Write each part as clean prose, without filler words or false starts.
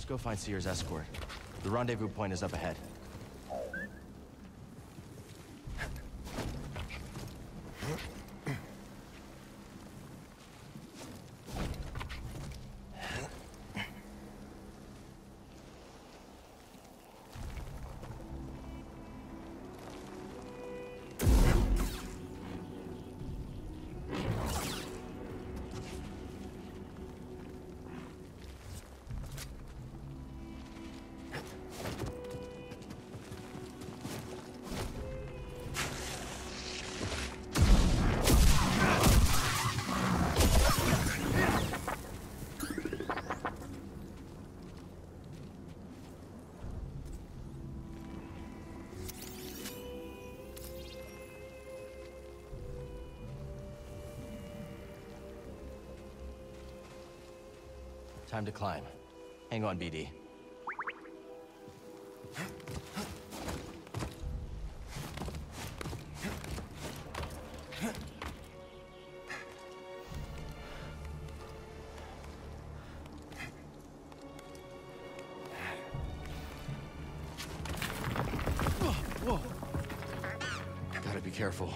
go find Seer's escort. The rendezvous point is up ahead. Time to climb. Hang on, BD. Whoa. Gotta be careful.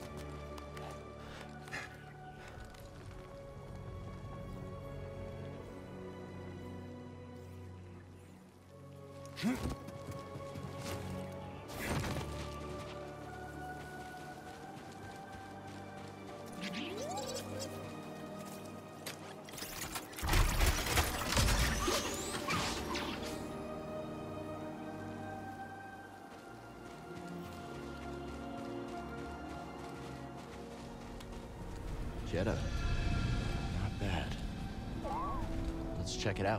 Jetta. Not bad. Let's check it out.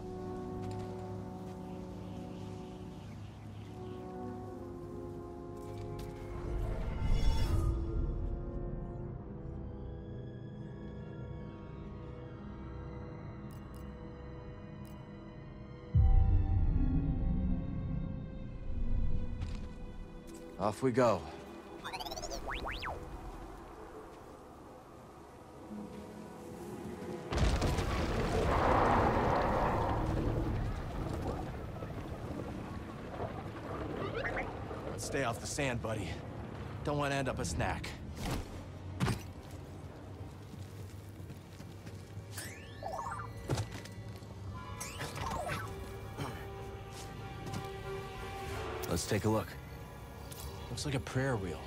Off we go. Stay off the sand, buddy. Don't want to end up a snack. Let's take a look. Looks like a prayer wheel.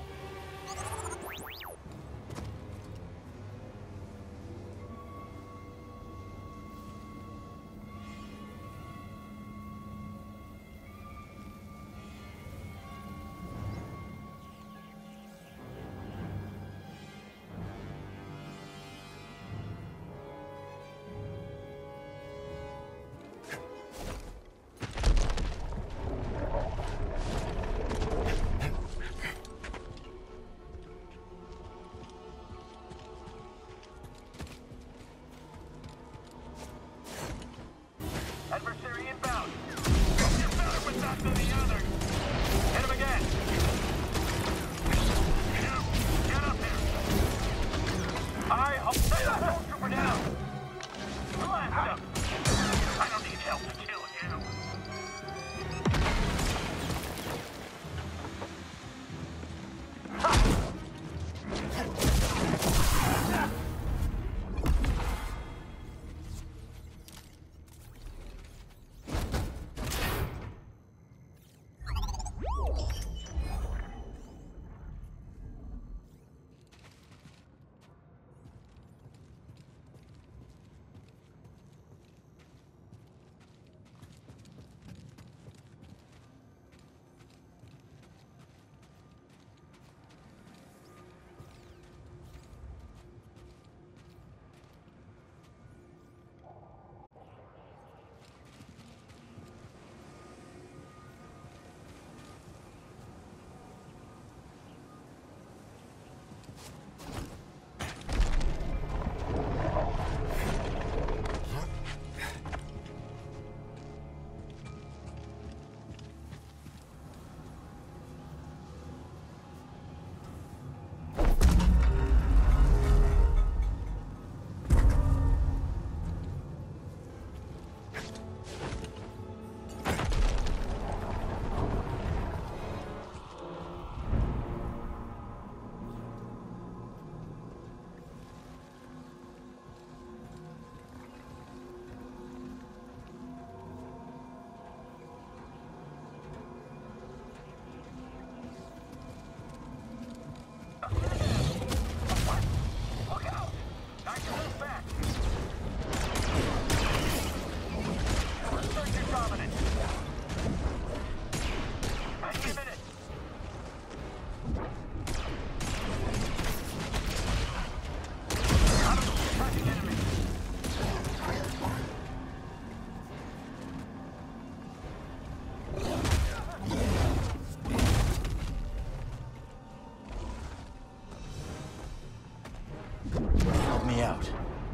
out.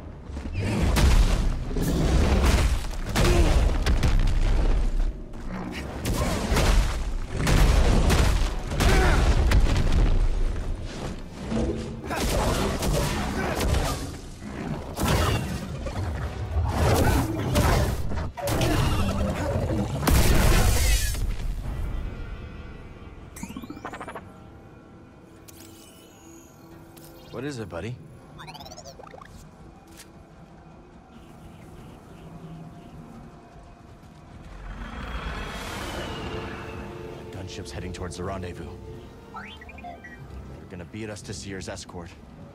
What is it, buddy? The gunship's heading towards the rendezvous. They're gonna beat us to Cere's escort.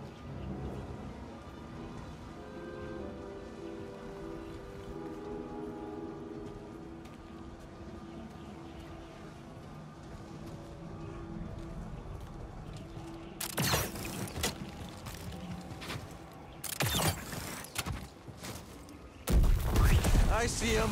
I see him.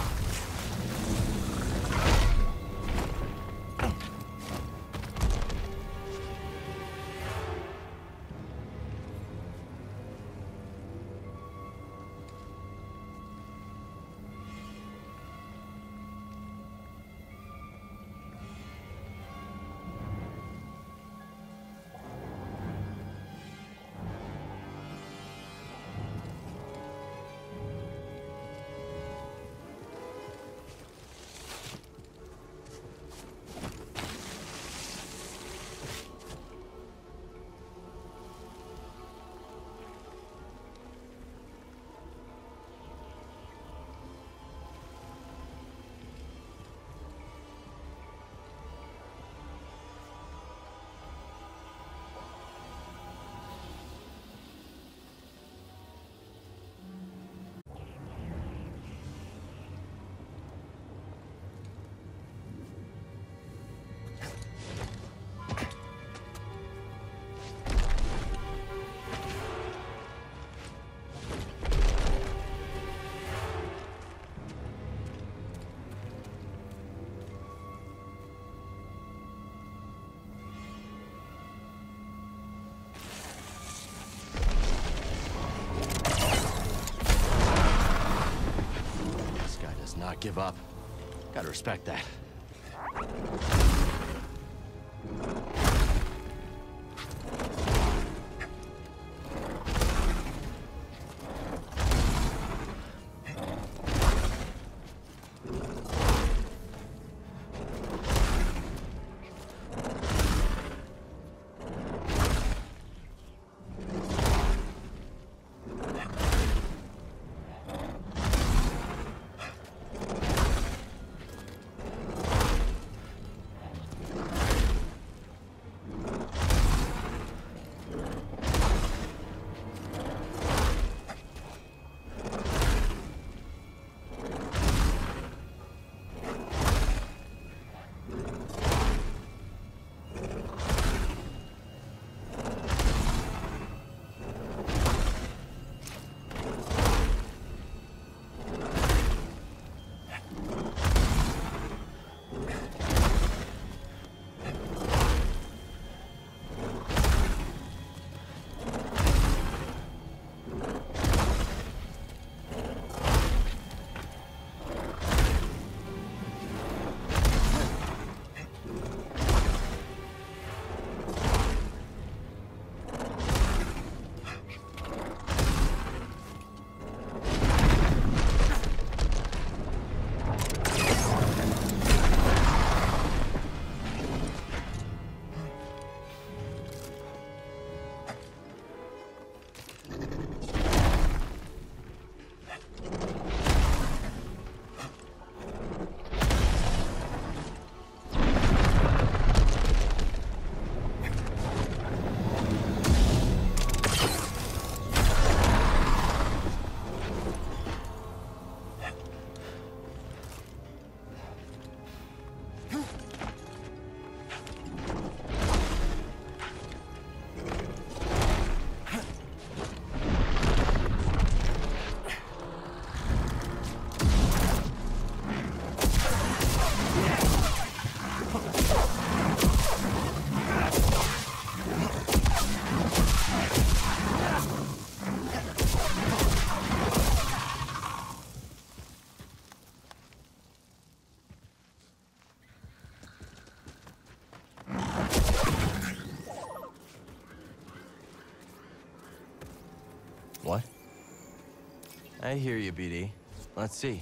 Not give up. Gotta respect that. What? I hear you, BD. Let's see.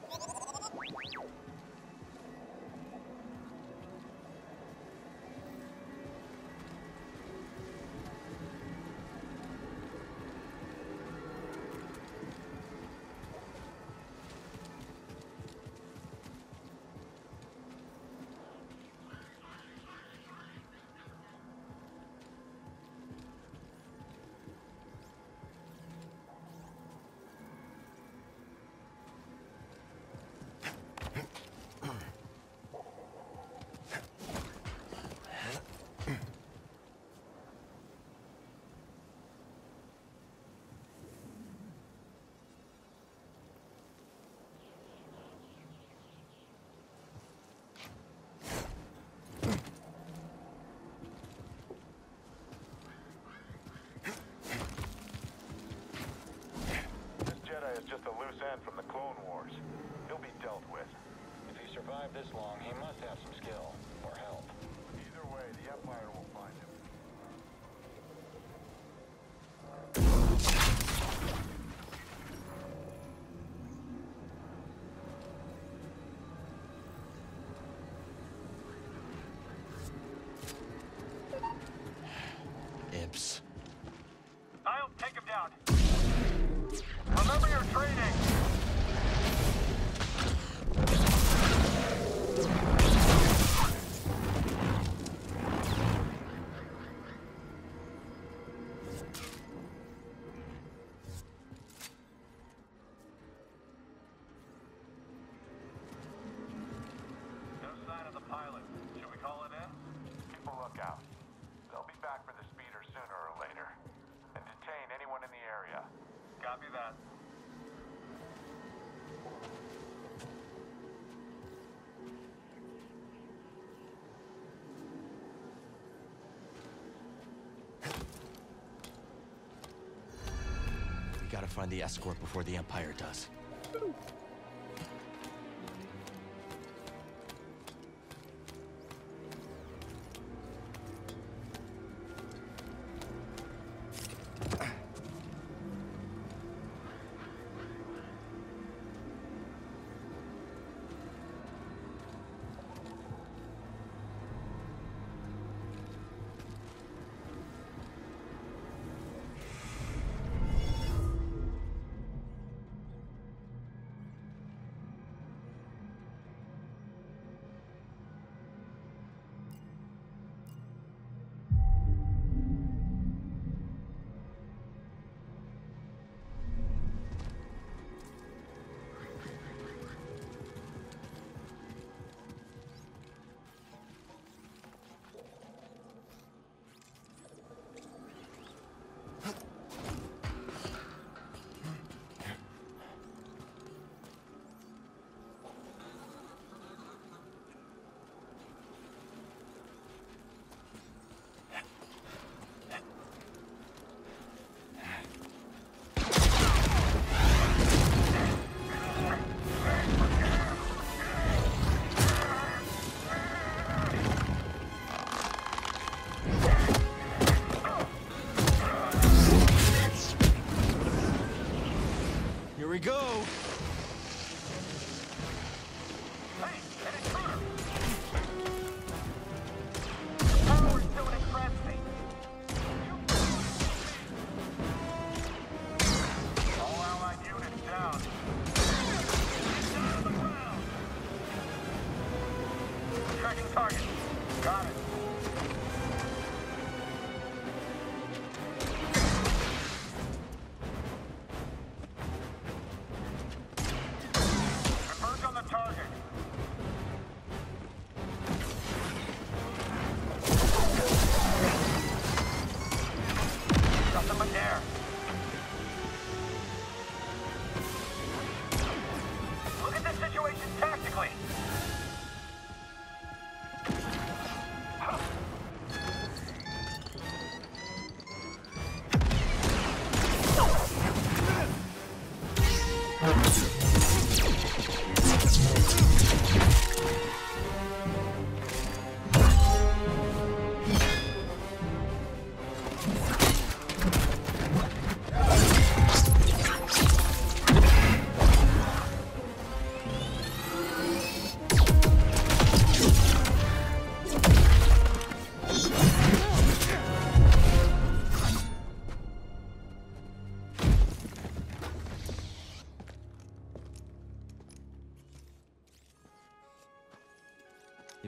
Just a loose end from the Clone Wars. He'll be dealt with. If he survived this long, he must have some skill or help. Either way, the Empire will find him. Imps. I'll take him down. Remember your training! No sign of the pilot. Should we call it in? Keep a lookout. They'll be back for the speeder sooner or later. And detain anyone in the area. Copy that. We gotta find the escort before the Empire does.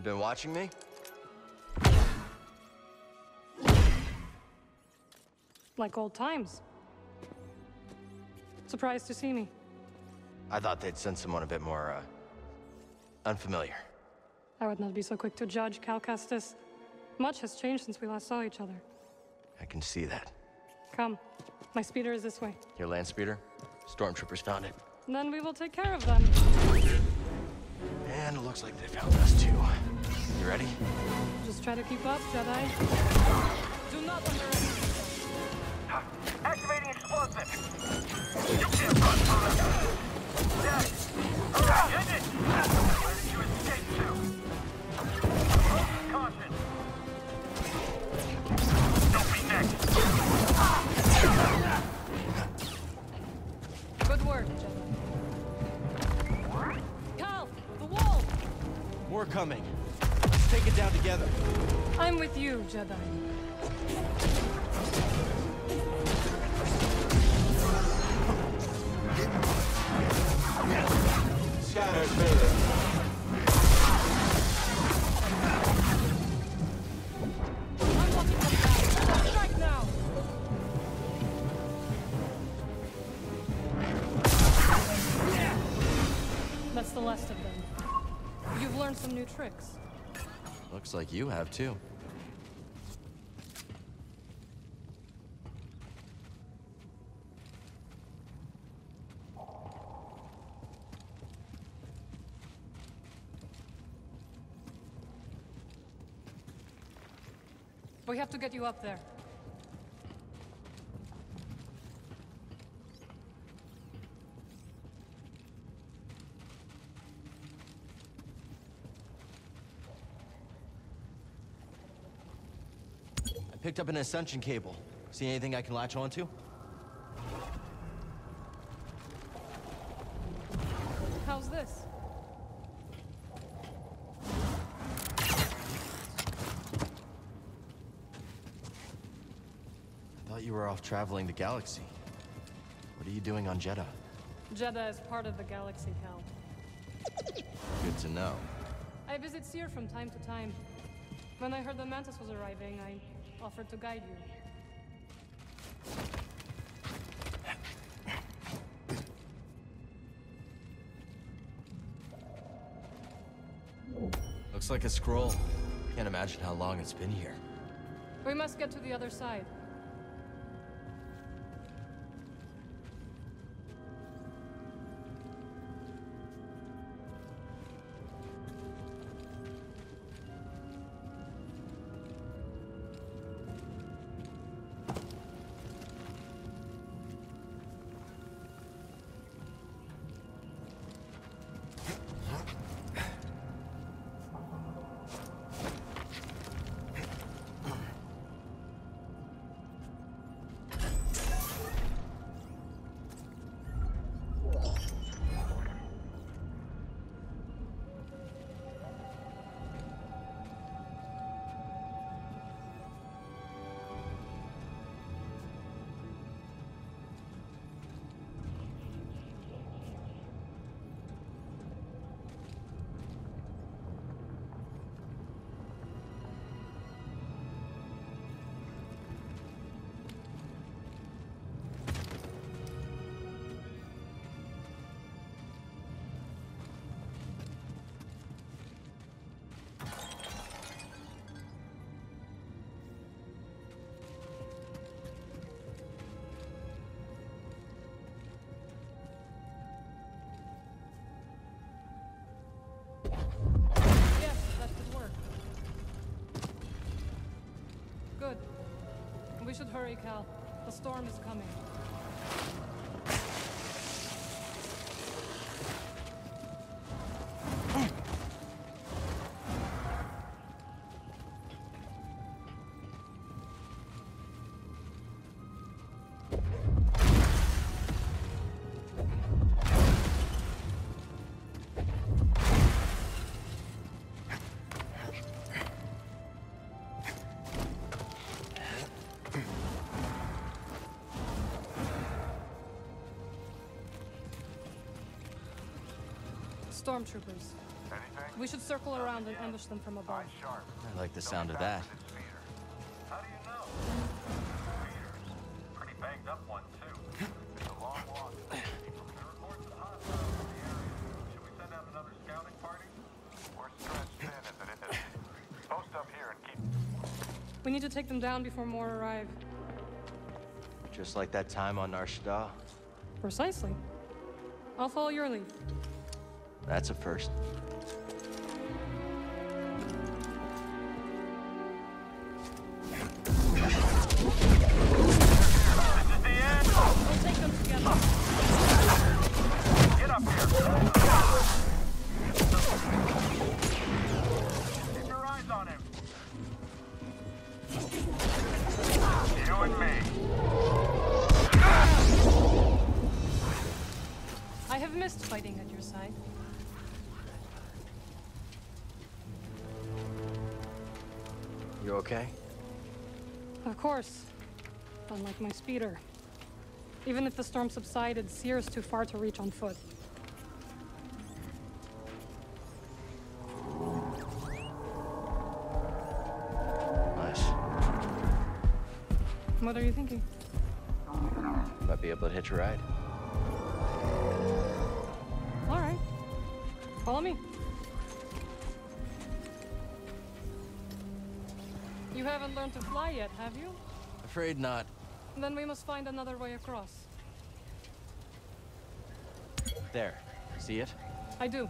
You been watching me? Like old times. Surprised to see me. I thought they'd send someone a bit more, unfamiliar. I would not be so quick to judge, Cal Kestis. Much has changed since we last saw each other. I can see that. Come. My speeder is this way. Your land speeder? Stormtroopers found it. Then we will take care of them. And it looks like they found us too. You ready? Just try to keep up, Jedi. Do not underestimate. Activating explosive! You can't run from it! Dead! End it! Where did you escape to? Caution! Don't be next! Good work, Jedi. Cal, the wall! We're coming. Let's take it down together. I'm with you, Jedi. Scattered further. Unlocking the back. Strike now! That's the last of them. You've learned some new tricks. Looks like you have too. We have to get you up there. I picked up an ascension cable. See anything I can latch onto? How's this? I thought you were off traveling the galaxy. What are you doing on Jedha? Jeddah is part of the galaxy, Cal. Good to know. I visit Seer from time to time. When I heard the Mantis was arriving, I offered to guide you. Looks like a scroll. Can't imagine how long it's been here. We must get to the other side. Yes, that could work. Good. We should hurry, Cal. The storm is coming. Stormtroopers. Anything? We should circle around and ambush them from above. Sharp. I like the sound of that. This speeder. How do you know? Speeders. Pretty banged up one, too. It's a long walk. There are reports of hostiles in the area. Should we send out another scouting party? We're stretched thin as it is. Post up here and keep... We need to take them down before more arrive. Just like that time on Nar Shaddaa. Precisely. I'll follow your lead. That's a first. We'll take them together. Get up here! Keep your eyes on him! You and me. I have missed fighting at your side. You okay? Of course. Unlike my speeder. Even if the storm subsided, Seer is too far to reach on foot. Nice. What are you thinking? Might be able to hitch a ride. All right. Follow me. You haven't learned to fly yet, have you? Afraid not. Then we must find another way across. There. See it? I do.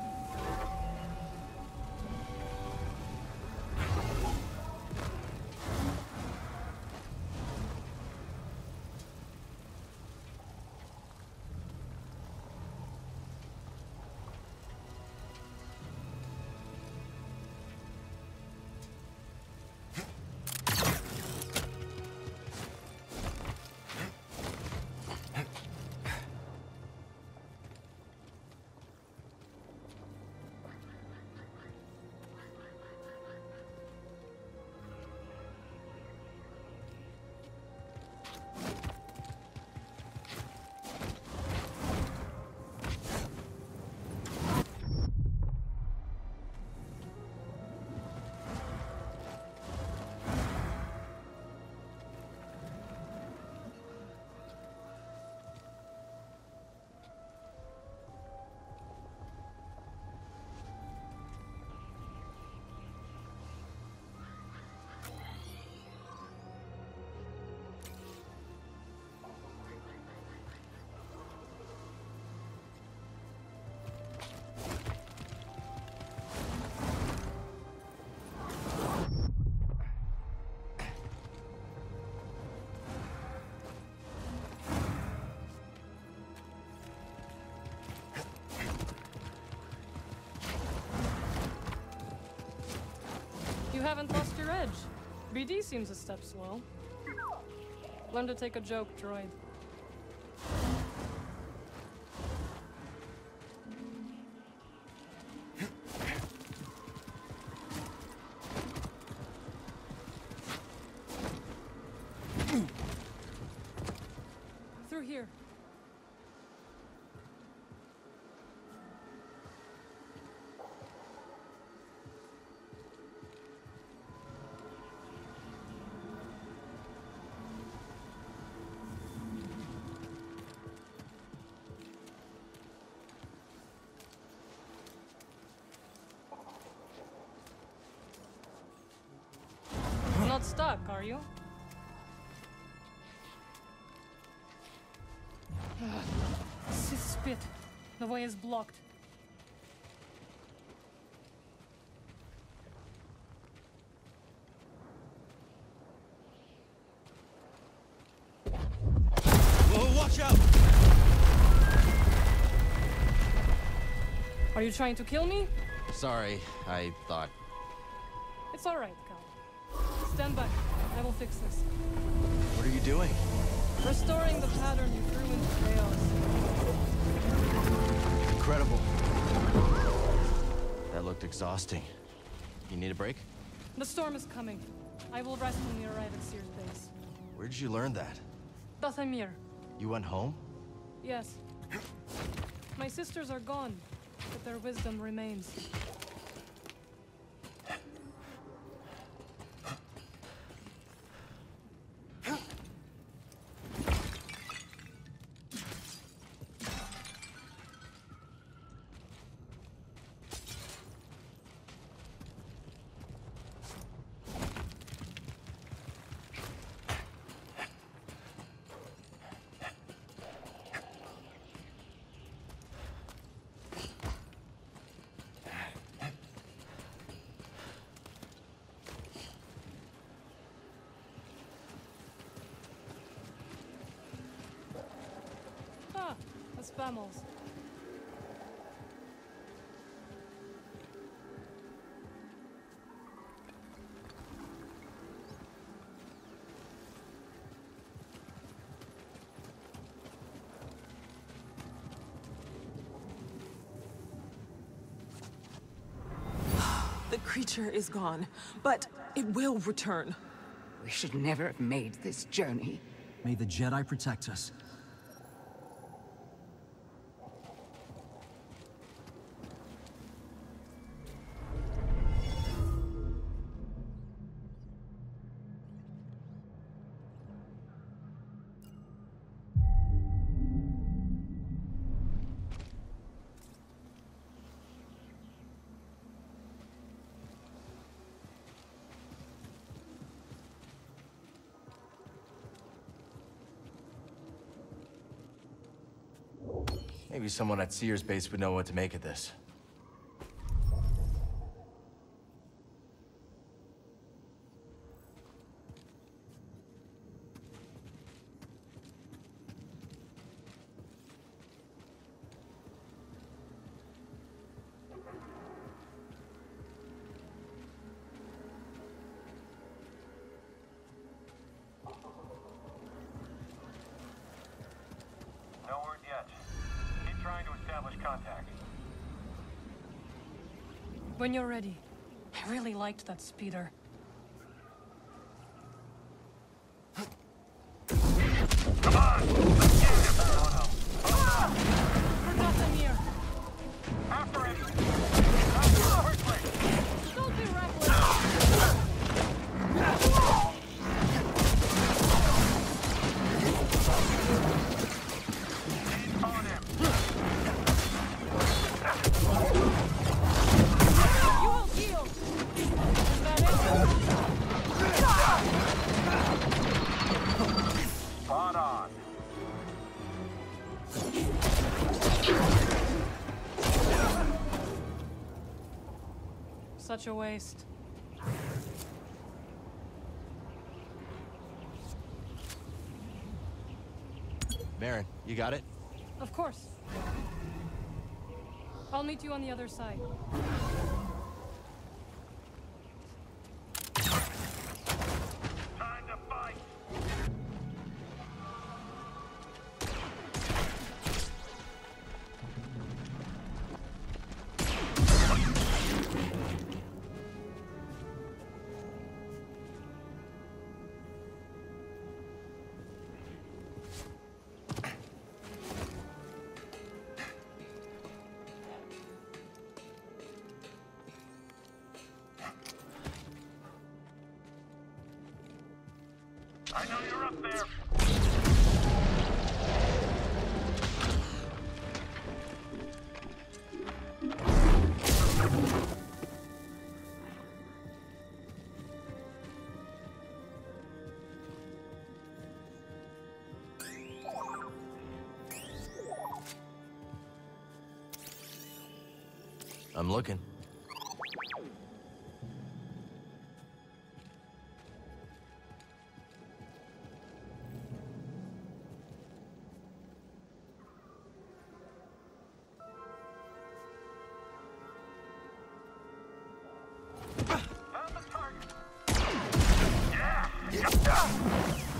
You haven't lost your edge. BD seems a step slow. Learn to take a joke, droid. Through here. Not stuck, are you? This is spit. The way is blocked. Whoa, watch out! Are you trying to kill me? Sorry, I thought. It's all right, Cal. Stand back. I will fix this. What are you doing? Restoring the pattern you threw into chaos. Incredible. That looked exhausting. You need a break? The storm is coming. I will rest when we arrive at Seer's base. Where did you learn that? Dathomir. You went home? Yes. My sisters are gone, but their wisdom remains. Vamos. The creature is gone, but it will return. We should never have made this journey. May the Jedi protect us. Maybe someone at Sears base would know what to make of this. No word yet. Keep trying to establish contact. When you're ready. I really liked that speeder. Come on! Let's get him! Oh Forgot them here. no. After him! After him quickly! Don't be reckless. He's on him! You will heal. Is that it? Spot on. Such a waste. Baron, you got it? Of course. I'll meet you on the other side. Time to fight! I know you're up there. I'm looking. Found the target. Yeah!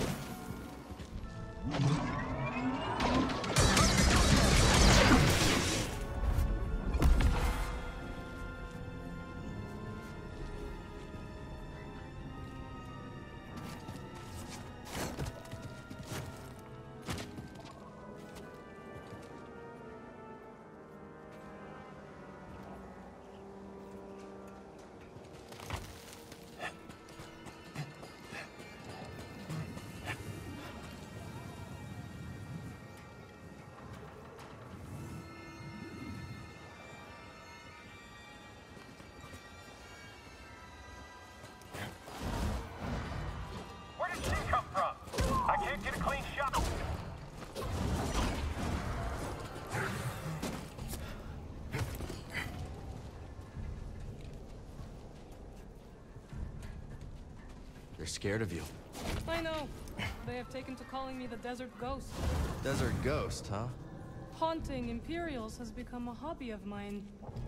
Where did she come from? I can't get a clean shot. They're scared of you. I know. They have taken to calling me the Desert Ghost. Desert Ghost, huh? Haunting Imperials has become a hobby of mine.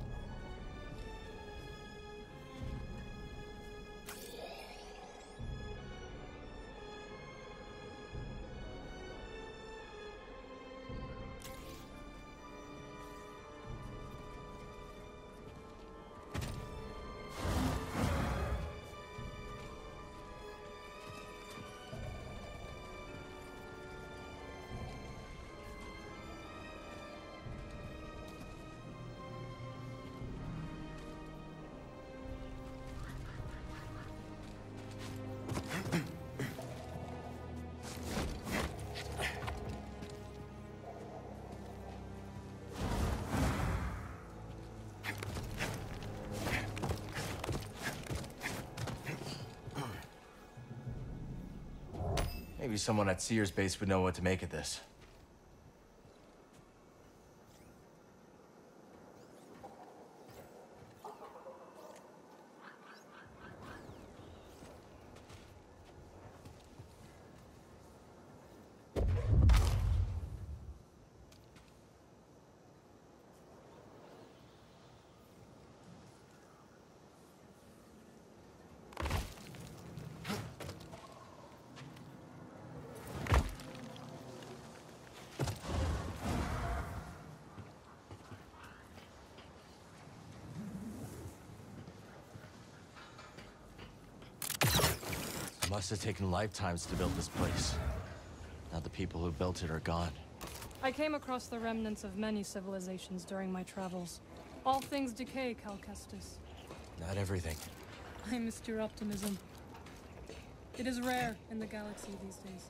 Maybe someone at Sears base would know what to make of this. Must have taken lifetimes to build this place. Now the people who built it are gone. I came across the remnants of many civilizations during my travels. All things decay, Cal Kestis. Not everything. I missed your optimism. It is rare in the galaxy these days.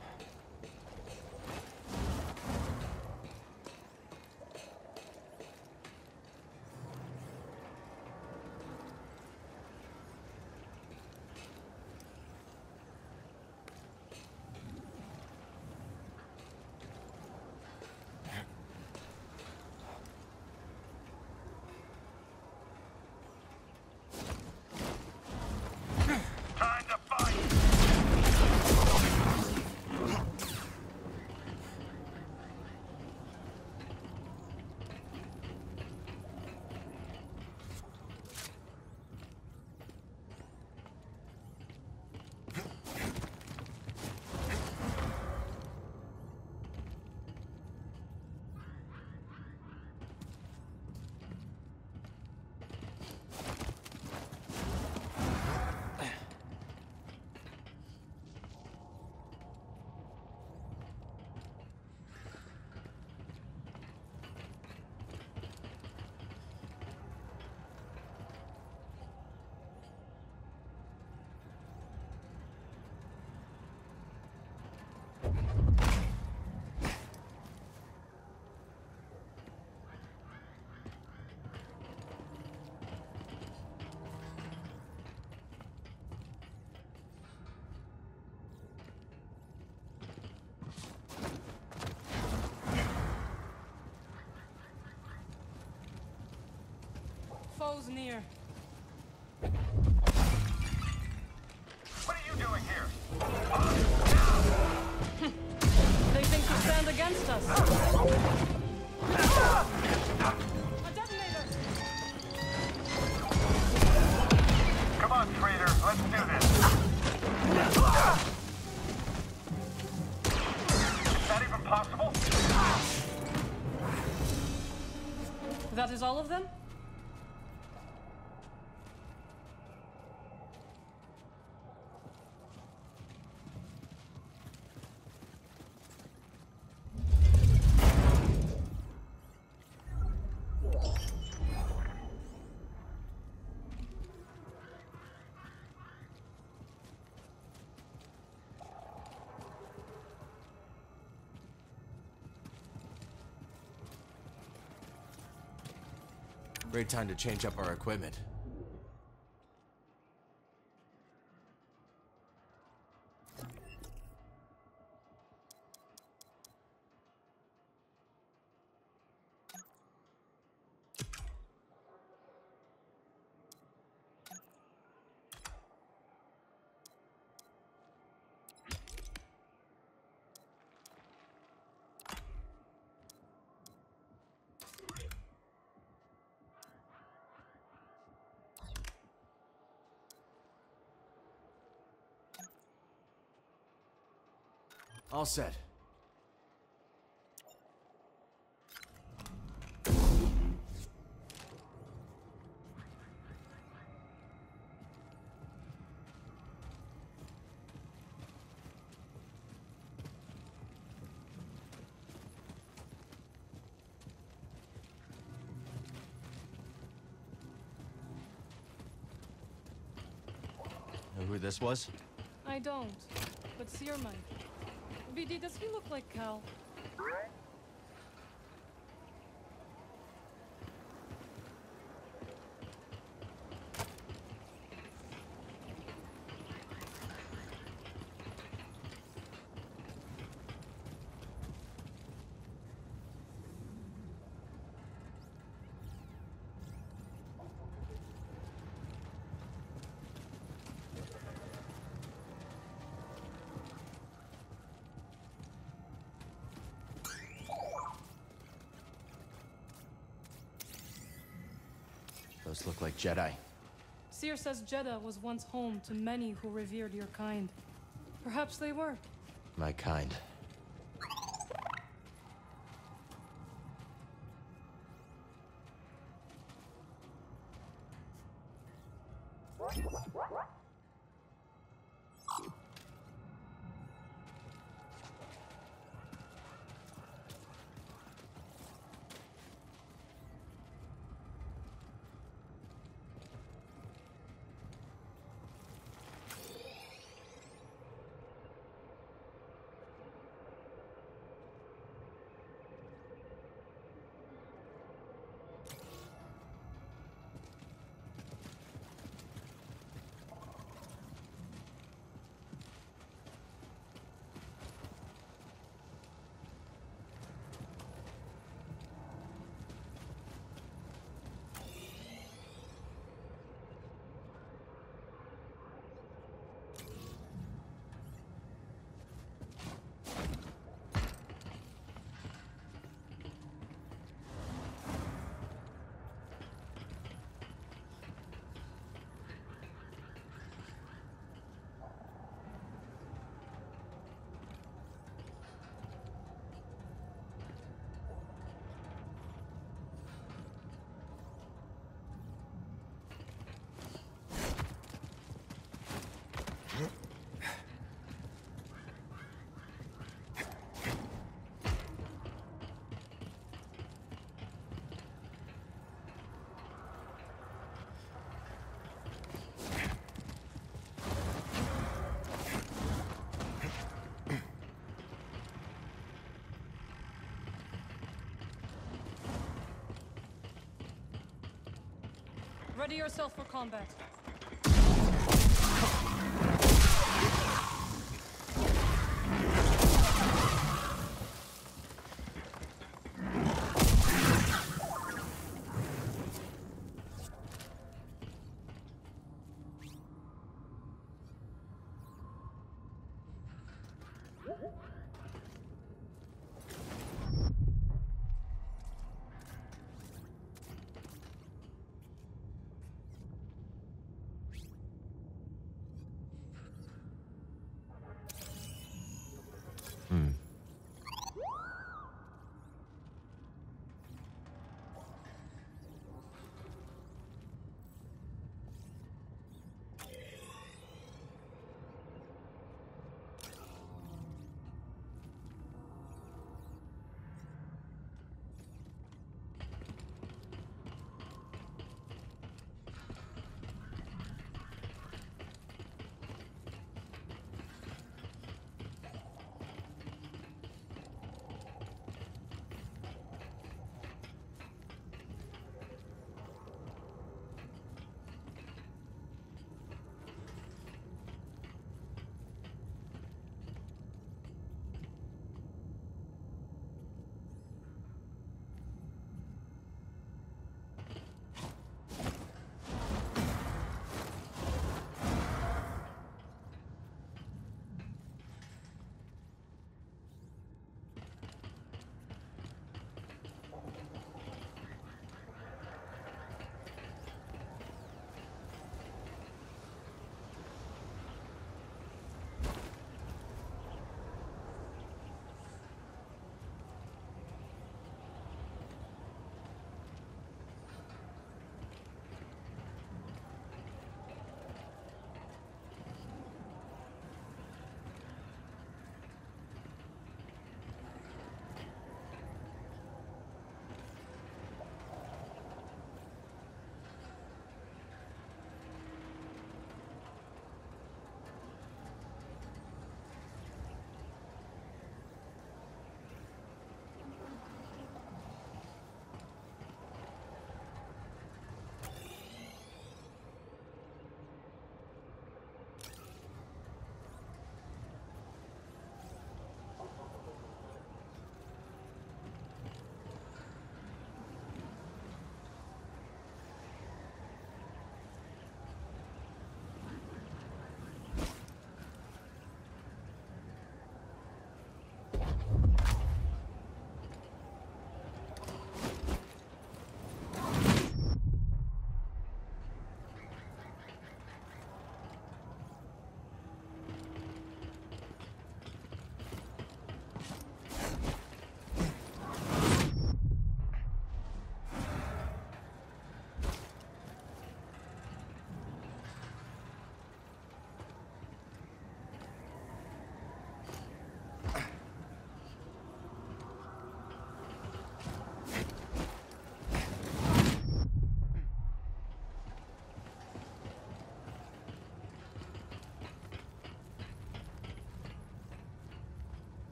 Time to fight! Foes near. What are you doing here? They think to stand against us. A detonator! Come on, traitor. Let's do this. Is that even possible? That is all of them? Great time to change up our equipment. All set. Know who this was? I don't, but Seer might. BD, does he look like Cal? Those look like Jedi. Seer says Jeddah was once home to many who revered your kind. Perhaps they were. My kind. Ready yourself for combat.